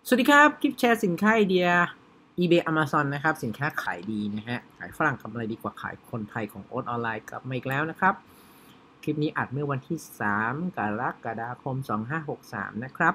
สวัสดีครับคลิปแชร์สินค้าไอเดีย eBay Amazon นะครับสินค้าขายดีนะฮะขายฝรั่งกำไรดีกว่าขายคนไทยของโอ๊ตออนไลน์กลับมาอีกแล้วนะครับคลิปนี้อัดเมื่อวันที่3กรกฎาคม2563นะครับ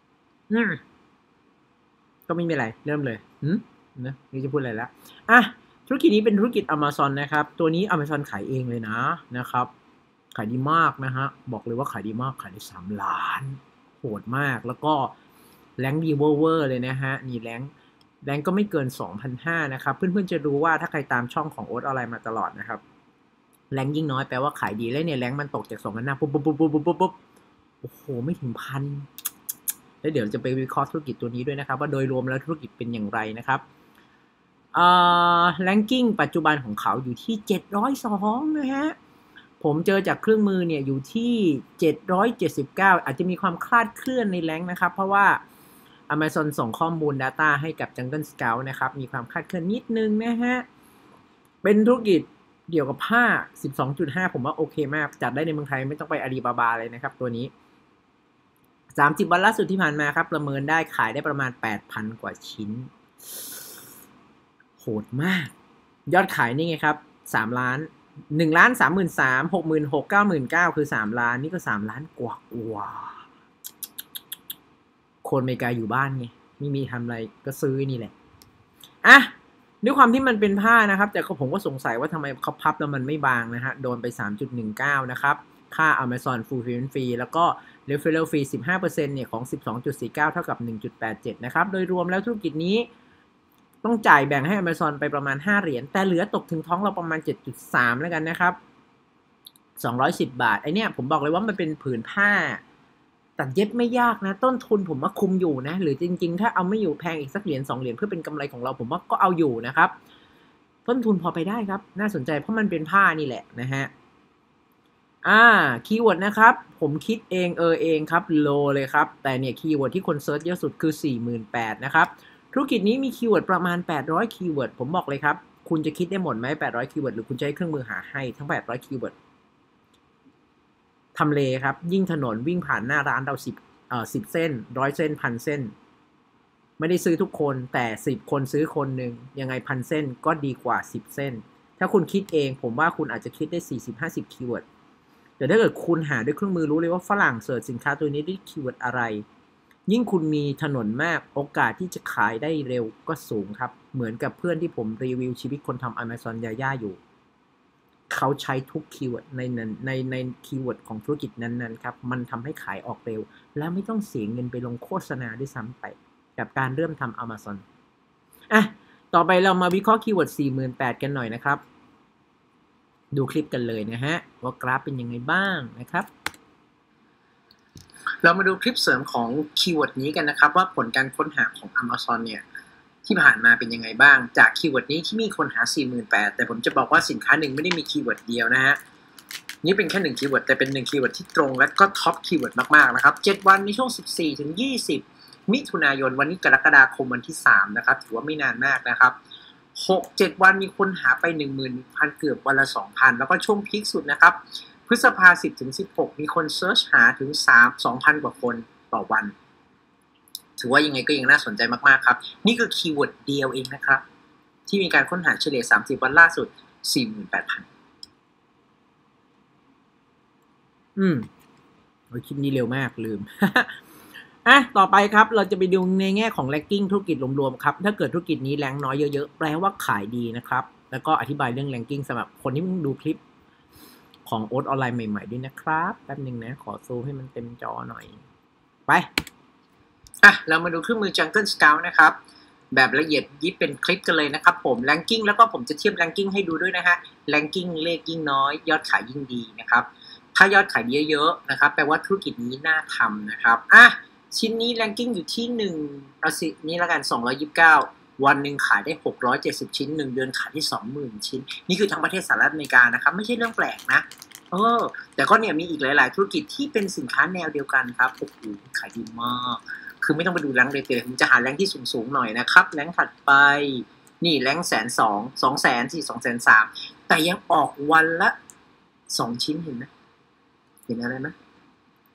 ก็ไม่มีอะไรเริ่มเลยนะนี่จะพูดอะไรแล้วธุรกิจนี้เป็นธุรกิจ Amazon นะครับตัวนี้ Amazon ขายเองเลยนะครับขายดีมากนะฮะบอกเลยว่าขายดีมากขายได้3 ล้านโหดมากแล้วก็แรงดีเวอร์เลยนะฮะนี่แรงก็ไม่เกิน 2,500 นะครับเพื่อนๆจะรู้ว่าถ้าใครตามช่องของโอ๊ตออนไลน์มาตลอดนะครับแรงยิ่งน้อยแปลว่าขายดีแล้วเนี่ยแรงมันตกจาก2,500ปุ๊บโอ้โหไม่ถึงพันแล้วเดี๋ยวจะไปวิเคราะห์ธุรกิจตัวนี้ด้วยนะครับว่าโดยรวมแล้วธุรกิจเป็นอย่างไรนะครับแรงกิ้งปัจจุบันของเขาอยู่ที่702นะฮะผมเจอจากเครื่องมือเนี่ยอยู่ที่779อาจจะมีความคลาดเคลื่อนในแรงนะครับเพราะว่า Amazon ส่งข้อมูล Data ให้กับ Jungle Scout นะครับมีความคลาดเคลื่อนนิดนึงนะฮะเป็นธุรกิจเกี่ยวกับผ้า 12.5 ผมว่าโอเคมากจัดได้ในเมืองไทยไม่ต้องไปอาลีบาบาเลยนะครับตัวนี้30 วันล่าสุดที่ผ่านมาครับประเมินได้ขายได้ประมาณ 8,000 กว่าชิ้นโหดมากยอดขายนี่ไงครับ3 ล้าน1,33,300 66,000 99,000คือ3 ล้านนี่ก็3 ล้านกว่าคนอเมริกาอยู่บ้านไงไม่มีทำอะไรก็ซื้อนี่แหละด้วยความที่มันเป็นผ้านะครับแต่ผมก็สงสัยว่าทำไมเขาพับแล้วมันไม่บางนะฮะโดนไป 3.19 นะครับค่า Amazon Fulfillment Fee แล้วก็ Referral Fee 15% เนี่ยของ 12.49 เท่ากับ 1.87 นะครับโดยรวมแล้วธุรกิจนี้ต้องจ่ายแบ่งให้ Amazon ไปประมาณ5 เหรียญแต่เหลือตกถึงท้องเราประมาณ 7.3 แล้วกันนะครับ210 บาทไอเนี้ยผมบอกเลยว่ามันเป็นผืนผ้าตัดเย็บไม่ยากนะต้นทุนผมว่าคุมอยู่นะหรือจริงๆถ้าเอาไม่อยู่แพงอีกสักเหรียญ2 เหรียญเพื่อเป็นกำไรของเราผมว่าก็เอาอยู่นะครับต้นทุนพอไปได้ครับน่าสนใจเพราะมันเป็นผ้านี่แหละนะฮะคีย์เวิร์ดนะครับผมคิดเองเองครับโลเลยครับแต่เนี่ยคีย์เวิร์ดที่คนเซิร์ชเยอะสุดคือ 48,000 นะครับธุรกิจนี้มีคีย์เวิร์ดประมาณ800คีย์เวิร์ดผมบอกเลยครับคุณจะคิดได้หมดไหม800คีย์เวิร์ดหรือคุณจะให้เครื่องมือหาให้ทั้ง800คีย์เวิร์ดทำเลครับยิ่งถนนวิ่งผ่านหน้าร้านเรา10 เส้น100 เส้น1,000 เส้นไม่ได้ซื้อทุกคนแต่10 คนซื้อคนหนึ่งยังไง1,000 เส้นก็ดีกว่า10 เส้นถ้าคุณคิดเองผมว่าคุณอาจจะคิดได้40-50คีย์เวิร์ดแต่ถ้าเกิดคุณหาด้วยเครื่องมือรู้เลยว่าฝรั่งเสิร์ชสินค้าตัวนี้ด้วยคีย์เวิร์ดอะไรยิ่งคุณมีถนนมากโอกาสที่จะขายได้เร็วก็สูงครับเหมือนกับเพื่อนที่ผมรีวิวชีวิตคนทำ Amazon ยาย่าอยู่เขาใช้ทุกคีย์เวิร์ดในคีย์เวิร์ดของธุรกิจนั้นๆครับมันทำให้ขายออกเร็วและไม่ต้องเสียเงินไปลงโฆษณาด้วยซ้ำไปกับการเริ่มทำ Amazon ต่อไปเรามาวิเคราะห์คีย์เวิร์ด 48,000 กันหน่อยนะครับดูคลิปกันเลยนะฮะว่ากราฟเป็นยังไงบ้างนะครับเรามาดูคลิปเสริมของคีย์เวิร์ดนี้กันนะครับว่าผลการค้นหาของ Amazon เนี่ยที่ผ่านมาเป็นยังไงบ้างจากคีย์เวิร์ดนี้ที่มีคนหา 48,000 แต่ผมจะบอกว่าสินค้าหนึ่งไม่ได้มีคีย์เวิร์ดเดียวนะฮะนี่เป็นแค่1คีย์เวิร์ดแต่เป็น1คีย์เวิร์ดที่ตรงและก็ท็อปคีย์เวิร์ดมากๆนะครับ7 วันในช่วง 14-20 มิถุนายนวันนี้กรกฎาคมวันที่3นะครับถือว่าไม่นานมากนะครับ6-7 วันมีคนหาไป 11,000 เกือบวันละ 2,000 แล้วก็ช่วงพีคสุดนะครับพฤษภา 10-16 มีคนเซิร์ชหาถึง 2,000 กว่าคนต่อวันถือว่ายังไงก็ยังน่าสนใจมากๆครับนี่คือคีย์เวิร์ดเดียวเองนะครับที่มีการค้นหาเฉลี่ย30 วันล่าสุด 48,000คลิปนี้เร็วมากลืม ต่อไปครับเราจะไปดูในแง่ของ ranking ธุรกิจรวมๆครับถ้าเกิดธุรกิจนี้แรงน้อยเยอะๆแปลว่าขายดีนะครับแล้วก็อธิบายเรื่อง ranking สำหรับคนที่เพิ่งดูคลิปของโอ๊ตออนไลน์ใหม่ๆด้วยนะครับแป๊บนึงนะขอซูมให้มันเต็มจอหน่อยไปเรามาดูเครื่องมือ Jungle Scout นะครับแบบละเอียดยิบเป็นคลิปกันเลยนะครับผม ranking แล้วก็ผมจะเทียบ ranking ให้ดูด้วยนะฮะ ranking เลขยิ่งน้อยยอดขายยิ่งดีนะครับถ้ายอดขายเยอะๆนะครับแปลว่าธุรกิจนี้น่าทำนะครับชิ้นนี้ ranking อยู่ที่1เอาสินี่ละกัน229วันหนึ่งขายได้670ชิ้น1 เดือนขายได้ 20,000 ชิ้นนี่คือทั้งประเทศสหรัฐอเมริกานะครับไม่ใช่เรื่องแปลกนะแต่ก็เนี่ยมีอีกหลายๆธุรกิจที่เป็นสินค้าแนวเดียวกันครับโอ้โหขายดีมากคือไม่ต้องไปดูแรงเลยผมจะหาแรงที่สูงๆหน่อยนะครับแรงถัดไปนี่แรง120,000 200,000 แต่ยังออกวันละ2 ชิ้นเห็นไหมเห็นอะไรไหม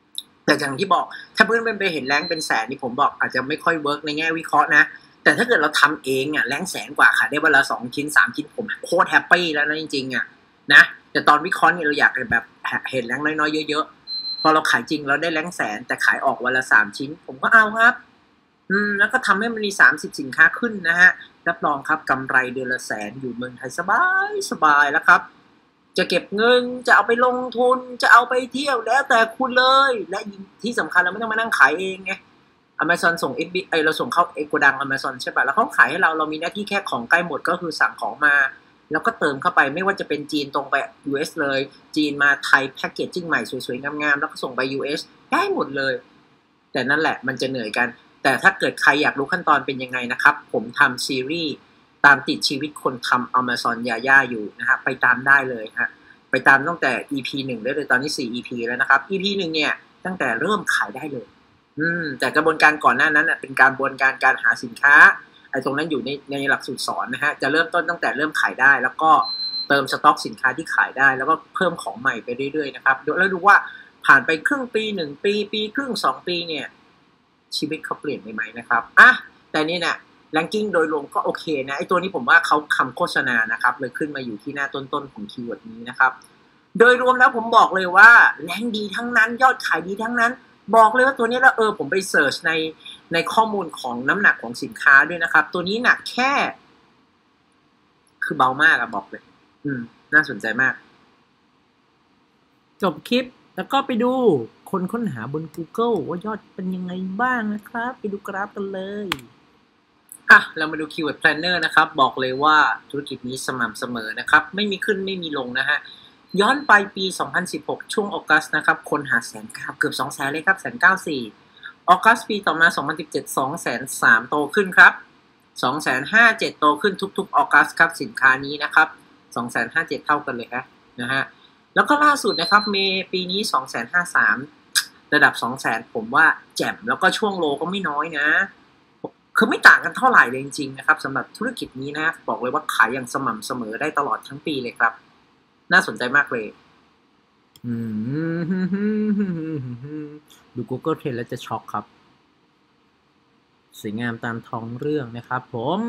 แต่อย่างที่บอกถ้าเพื่อนไปเห็นแรงเป็นแสนนี่ผมบอกอาจจะไม่ค่อยเวิร์กในแง่วิเคราะห์นะแต่ถ้าเกิดเราทำเองอ่ะแรงแสนกว่าขายได้วันละ2 ชิ้น 3 ชิ้นผมโคตรแฮปปี้แล้วนะจริงๆอ่ะนะแต่ตอนวิเคราะห์นี่เราอยากแบบเห็นแรงน้อยๆเยอะๆพอเราขายจริงเราได้แรงแสนแต่ขายออกวันละ3 ชิ้นผมก็เอาครับแล้วก็ทำให้มันมี30 สินค้าขึ้นนะฮะรับรองครับกำไรเดือนละแสนอยู่เมืองไทยสบายแล้วครับจะเก็บเงินจะเอาไปลงทุนจะเอาไปเที่ยวแล้วแต่คุณเลยและที่สำคัญเราไม่ต้องมานั่งขายเองไง Amazon ส่ง FBA เราส่งเข้าโกดัง Amazon ใช่ป่ะแล้วเขาขายให้เรามีหน้าที่แค่ของใกล้หมดก็คือสั่งของมาแล้วก็เติมเข้าไปไม่ว่าจะเป็นจีนตรงไป US เลยจีนมาไทยแพ็กเกจจิ้งใหม่สวยๆงามๆแล้วก็ส่งไป US ได้หมดเลยแต่นั่นแหละมันจะเหนื่อยกันแต่ถ้าเกิดใครอยากรู้ขั้นตอนเป็นยังไงนะครับผมทำซีรีส์ตามติดชีวิตคนทำ Amazon ยาย่าอยู่นะฮะไปตามได้เลยฮะไปตามตั้งแต่ EP 1ได้เลยตอนนี้4 EP แล้วนะครับ EP 1เนี่ยตั้งแต่เริ่มขายได้เลยแต่กระบวนการก่อนหน้านั้นเป็นกระบวนการหาสินค้าไอ้ตรงนั้นอยู่ในหลักสูตรสอนนะฮะจะเริ่มต้นตั้งแต่เริ่มขายได้แล้วก็เติมสต็อกสินค้าที่ขายได้แล้วก็เพิ่มของใหม่ไปเรื่อยๆนะครับแล้วดูว่าผ่านไปครึ่งปี1 ปีปีครึ่ง2 ปีเนี่ยชีวิตเขาเปลี่ยนไปไหมนะครับแต่นี่เนี่ยแรงกิ้งโดยรวมก็โอเคนะไอ้ตัวนี้ผมว่าเขาคำโฆษณานะครับเลยขึ้นมาอยู่ที่หน้าต้นๆของคีย์เวิร์ดนี้นะครับโดยรวมแล้วผมบอกเลยว่าแรงดีทั้งนั้นยอดขายดีทั้งนั้นบอกเลยว่าตัวนี้แล้วผมไปเสิร์ชในข้อมูลของน้ำหนักของสินค้าด้วยนะครับตัวนี้หนักแค่คือเบามากบอกเลยน่าสนใจมากจบคลิปแล้วก็ไปดูคนค้นหาบน Google ว่ายอดเป็นยังไงบ้างนะครับไปดูกราฟกันเลยเรามาดู Keyword Planner นะครับบอกเลยว่าธุรกิจนี้สม่ำเสมอนะครับไม่มีขึ้นไม่มีลงนะฮะย้อนไปปี 2016 ช่วงออกัสนะครับคนหา190,000เกือบ 200,000 เลยครับ194,000ออกัสปีต่อมา 2017 203,000โตขึ้นครับ257,000โตขึ้นทุกๆออกัสครับสินค้านี้นะครับ257,000เท่ากันเลยนะฮะแล้วก็ล่าสุดนะครับเมย์ปีนี้253,000ระดับ 200,000ผมว่าแจ่มแล้วก็ช่วงโลก็ไม่น้อยนะคือไม่ต่างกันเท่าไหร่เลยจริงๆนะครับสำหรับธุรกิจนี้นะบอกเลยว่าขายอย่างสม่ำเสมอได้ตลอดทั้งปีเลยครับน่าสนใจมากเลยดู Google Trend แล้วจะช็อกครับสวยงามตามท้องเรื่องนะครับผม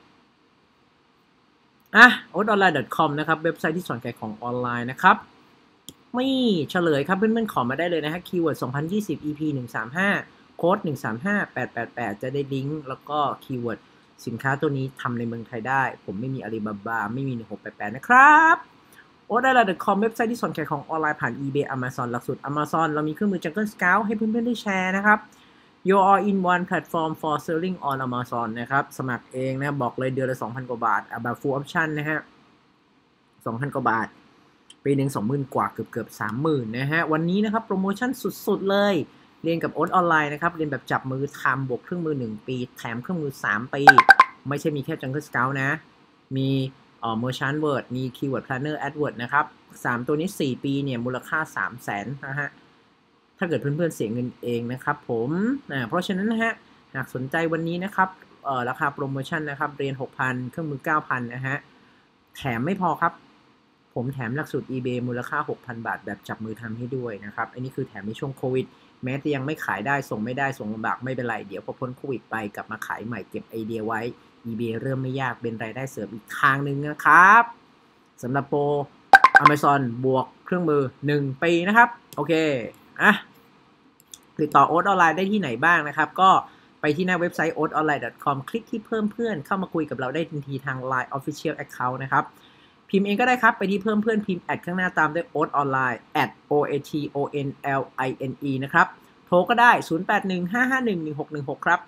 oatonline.com นะครับเว็บไซต์ที่สอนขายของออนไลน์นะครับไม่เฉลยครับเพื่อนๆขอมาได้เลยนะฮะคีย์เวิร์ด2020 EP 135โค้ด135888จะได้ลิงก์แล้วก็คีย์เวิร์ดสินค้าตัวนี้ทำในเมืองไทยได้ผมไม่มีอาลีบาบาไม่มี1688นะครับoatonline.com เว็บไซต์ที่สอนขายของออนไลน์ผ่าน eBay Amazon หลักสูตร Amazon เรามีเครื่องมือ Jungle Scout ให้เพื่อนๆได้แชร์นะครับ Your all-in-one platform for selling on Amazon นะครับสมัครเองนะบอกเลยเดือนละ 2,000 กว่าบาทแบบ full option นะฮะ 2,000 กว่าบาทปีหนึ่ง 20,000 กว่าเกือบ 30,000 นะฮะวันนี้นะครับโปรโมชั่นสุดๆเลยเรียนกับโอ๊ตออนไลน์นะครับเรียนแบบจับมือทำบวกเครื่องมือ1 ปีแถมเครื่องมือ3 ปีไม่ใช่มีแค่ Jungle Scout นะมีMerchant Word มี Keyword Planner AdWords นะครับ3ตัวนี้4 ปีเนี่ยมูลค่า 300,000 นะฮะถ้าเกิดเพื่อนๆเสียเงินเองนะครับผมเพราะฉะนั้นนะฮะหากสนใจวันนี้นะครับราคาโปรโมชั่นนะครับเรียน 6,000 เครื่องมือ 9,000 นะฮะแถมไม่พอครับผมแถมหลักสูตร eBay มูลค่า 6,000 บาทแบบจับมือทำให้ด้วยนะครับอันนี้คือแถมในช่วงโควิดแม้จะยังไม่ขายได้ส่งไม่ได้ส่งลำบากไม่เป็นไรเดี๋ยวพอพ้นโควิดไปกลับมาขายใหม่เก็บไอเดียไว้ eBay เริ่มไม่ยากเป็นรายได้เสริมอีกทางหนึ่งนะครับสำหรับโปร Amazon บวกเครื่องมือ1 ปีนะครับโอเคติดต่อโอ๊ตออนไลน์ได้ที่ไหนบ้างนะครับก็ไปที่หน้าเว็บไซต์ oatonline.com คลิกที่เพิ่มเพื่อนเข้ามาคุยกับเราได้ทันทีทาง Line Official Account นะครับพิมพ์เองก็ได้ครับไปที่เพิ่มเพื่อนพิมพ์แอดข้างหน้าตามด้วย oat online @oatonline นะครับโทรก็ได้ 0815511616 ครับ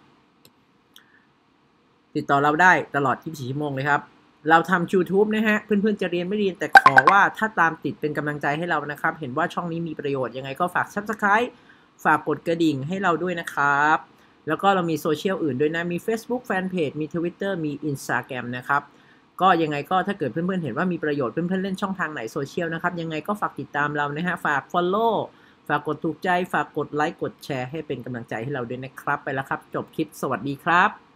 ติดต่อเราได้ตลอด 24 ชั่วโมงเลยครับเราทำ YouTube นะฮะเพื่อนๆจะเรียนไม่เรียนแต่ขอว่าถ้าตามติดเป็นกำลังใจให้เรานะครับเห็นว่าช่องนี้มีประโยชน์ยังไงก็ฝาก Subscribe ฝากกดกระดิ่งให้เราด้วยนะครับแล้วก็เรามีโซเชียลอื่นด้วยนะมี Facebook Fanpage มี Twitter มี Instagram นะครับก็ยังไงก็ถ้าเกิดเพื่อนๆเห็นว่ามีประโยชน์เพื่อนๆเล่นช่องทางไหนโซเชียลนะครับยังไงก็ฝากติดตามเรานะฮะฝาก Follow ฝากกดถูกใจฝากกดไลค์กดแชร์ให้เป็นกำลังใจให้เราด้วยนะครับไปแล้วครับจบคลิปสวัสดีครับ